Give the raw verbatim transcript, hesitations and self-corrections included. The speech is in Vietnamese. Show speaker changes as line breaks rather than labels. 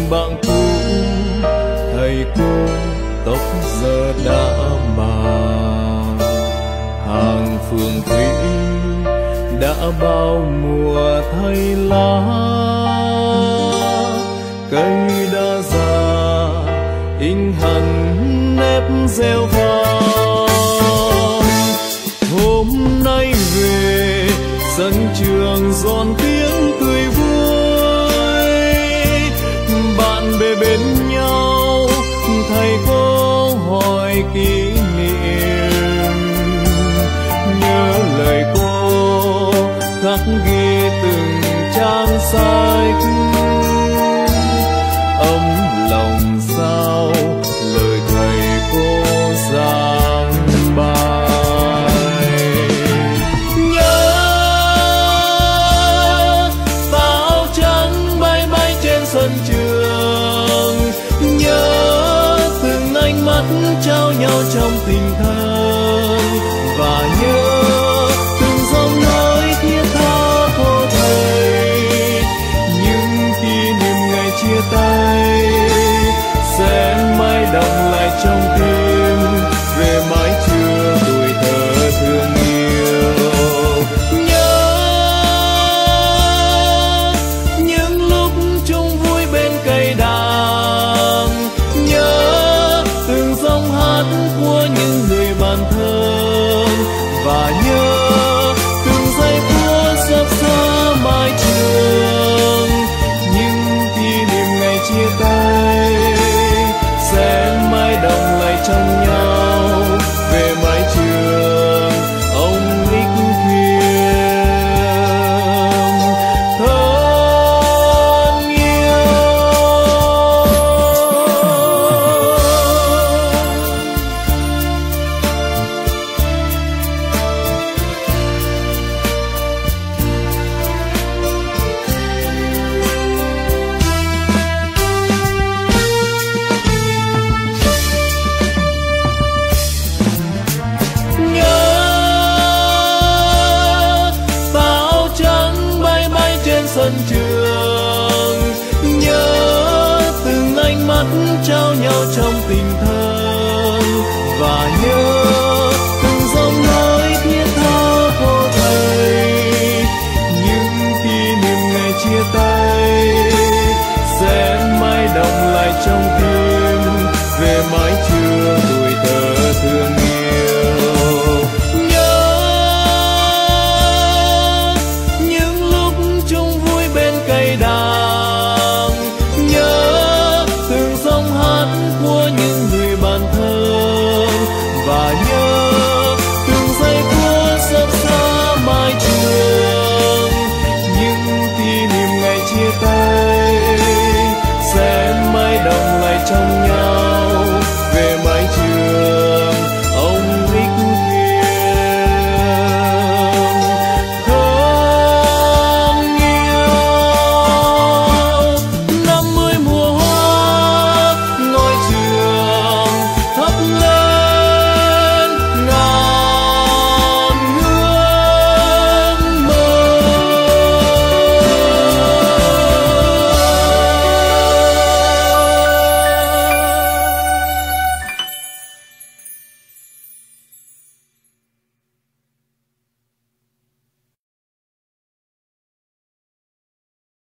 bạn cũ, thầy cô tóc giờ đã màng. Hàng phường thủy đã bao mùa thay lá, cây đã già in hằn nếp rêu vang. Hôm nay về sân trường giòn tiếng cười vui, bạn bè bên nhau thầy cô hỏi kỷ niệm, nhớ lời cô khắc ghi từng trang sách. Ấm lòng sao lời thầy cô giảng bài. Nhớ táo trắng bay bay trên sân trường, nhớ từng ánh mắt trao nhau trong tình thân, và nhớ từng giọng nói thiết tha cô thầy. Những kỷ niệm ngày chia tay sẽ mãi đọng lại trong tim, về mái trường tuổi thơ thương yêu. Nhớ những lúc chung vui bên cây đàn, nhớ từng dòng hát của những người bạn thân, và nhớ từng giây phút xót xa mái trường. Những kỷ niệm ngày chia tay sẽ mãi đọng lại trong nhau, về mái trường ông ích khiêm thân yêu. Sân trường, nhớ từng ánh mắt trao nhau trong tình thân, và nhớ từng giọng nói thiết tha cô thầy. Những kỷ niệm ngày chia tay sẽ mãi đọng lại trong tim, về mái trường tuổi thơ thương yêu. Nhớ những lúc chung vui bên cây đàn, nhớ từng dòng hát của những người bạn thân, và nhớ từng giây phút xót xa mái trường. Những kỷ niệm ngày chia tay sẽ mãi đọng lại trong nhau,